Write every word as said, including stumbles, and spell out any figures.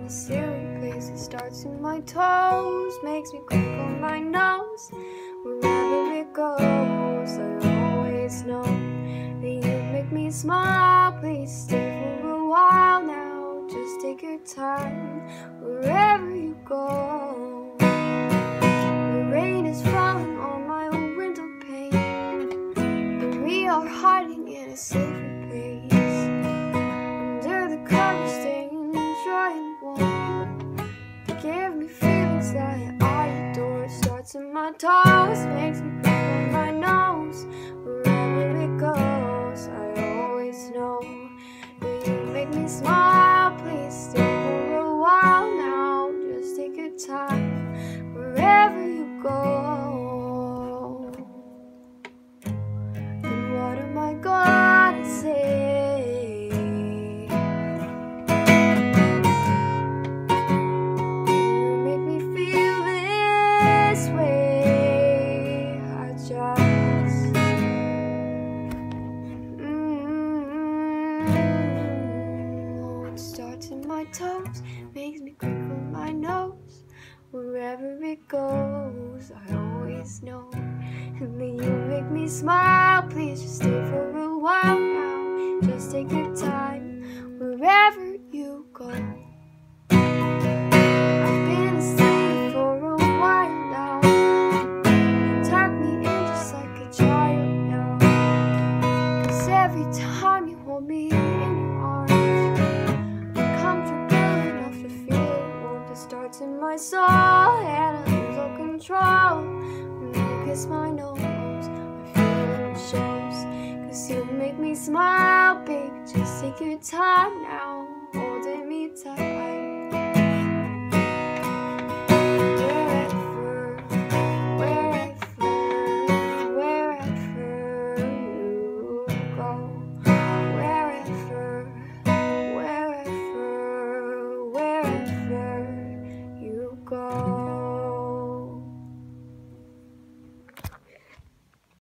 in a silly place. It starts in my toes, makes me crinkle my nose. Wherever it goes, I always know that you make me smile. Please stay for a while now, just take your time wherever you go. The rain is falling on my window pane, and we are hiding in a safer place. Under the covers, staying dry and warm. Give me feelings that I adore. It starts in my toes, makes me crinkle my nose. Wherever it goes, I always know that you make me smile. Please stay for a while now, just take your time wherever you go. And what am I gonna say? You make me feel this way. I just mm-hmm. Oh, it starts in my toes, makes me crinkle my nose. Wherever it goes, I always know. And then you make me smile. Please just stay for a while now, just take your time wherever you go. I've been asleep for a while now. You tuck me in just like a child now. 'Cause every time you hold me in your arms, I'm comfortable enough to feel warmth. It starts in my soul and I lose all control. When you kiss my nose, I feel it shows. 'Cause you make me smile, baby, just take your time now, holding me tight.